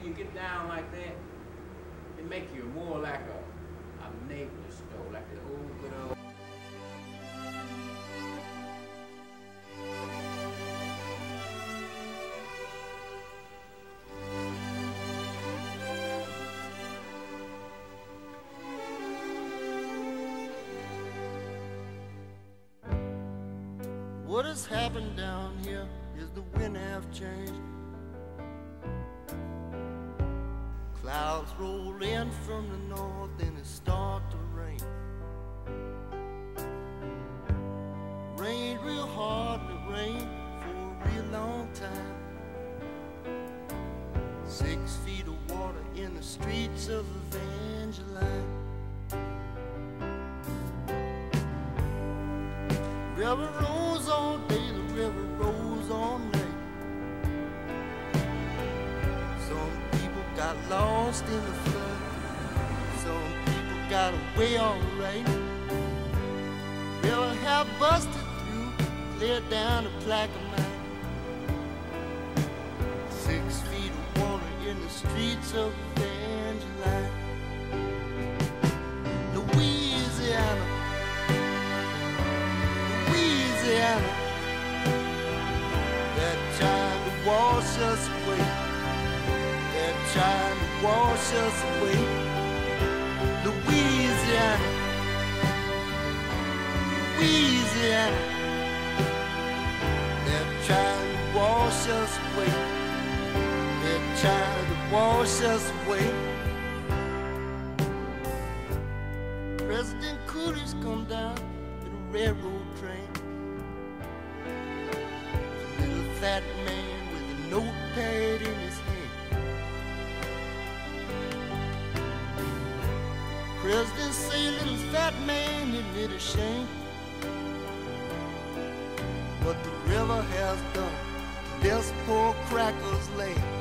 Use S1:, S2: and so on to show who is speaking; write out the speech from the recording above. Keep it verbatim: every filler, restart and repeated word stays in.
S1: when you get down like that, it make you more like a, a neighborly store, like the old good old.
S2: What has happened down here is the wind have changed. Clouds roll in from the north and it start to rain. Rained real hard and it rained for a real long time. Six feet of water in the streets of Evangeline. River rolls all day, the river rolls all night. Some people got lost in the flood, some people got away alright. River have busted through, cleared down the Plaquemine. Six feet of water in the streets of Evangeline. Louisiana, Louisiana, they're trying to wash us away. They're trying to wash us away. Louisiana, Louisiana, they're trying to wash us away. They're trying to wash us away. President Coolidge come down in a railroad train. A little fat man with a notepad in his hand. President say, little fat man, isn't it a shame what the river has done to this poor cracker's land?